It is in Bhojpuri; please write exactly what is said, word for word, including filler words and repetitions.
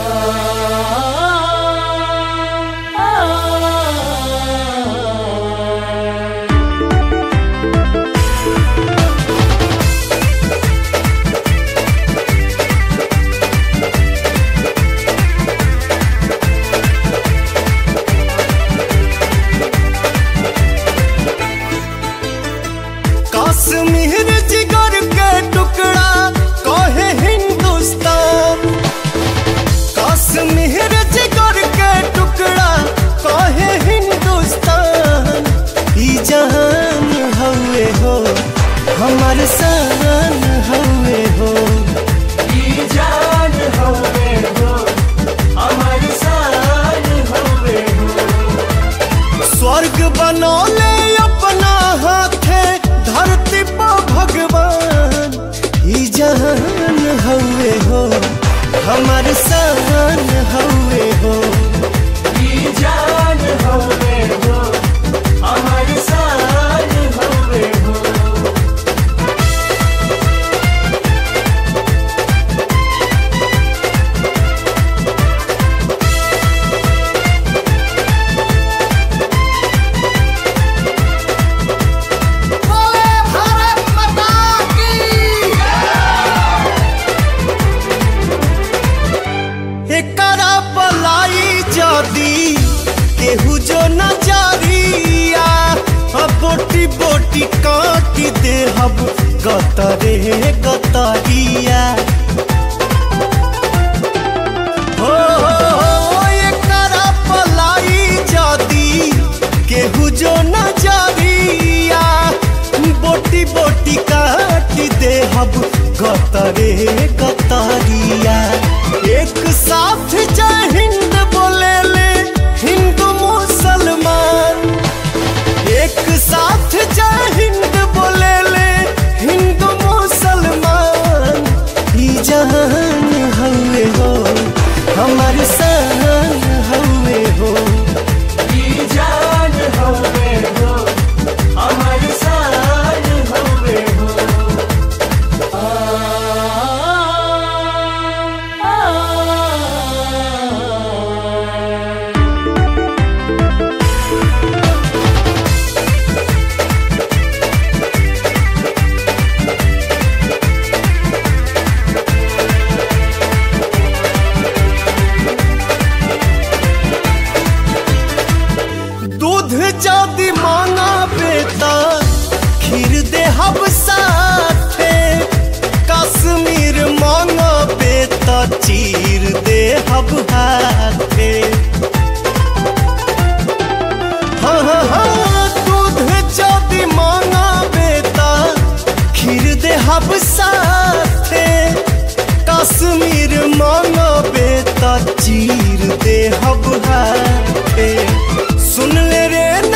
कश्मीर जिगर के टुकड़ा कहे हिंदुस्तान, कश्मीर जिगर के टुकड़ा कहे हिंदुस्तान। ई जहान हवे हो हमार शान हवे हो, ई जान हवे हो हमार शान हवे हो। स्वर्ग बनौले अपना हाथे धरती पर भगवान, ई जहान हवे हो हमार शान हवे हो, ई जान हवे हो हमार शान हवे हो। एकरा पलाई जदी केहू जो नजरिया, बोटी बोटी काटी दे हब गतरे गतरिया। हो एकरा पलाई जदी केहू जो नजरिया, बोटी बोटी काटी दे हब गतरे गतरिया। एक साथ जय हिंद बोले ले हिंदू मुसलमान, एक साथ जय हिंद बोले ले हिंदू मुसलमान। ई जहान हवे हो हमार शान हवे हो, ई जान हवे हो हमार शान हवे हो। दूध जदी मांगा बेटा खीर दे हब साथे, कश्मीर मांगा बेटा चीर दे हब हाथे। हाँ हाँ हाँ दूध जदी मांगा बेटा खीर दे हब साथे, कश्मीर मांगा बेटा चीर दे हब हाथे। सुन ले रे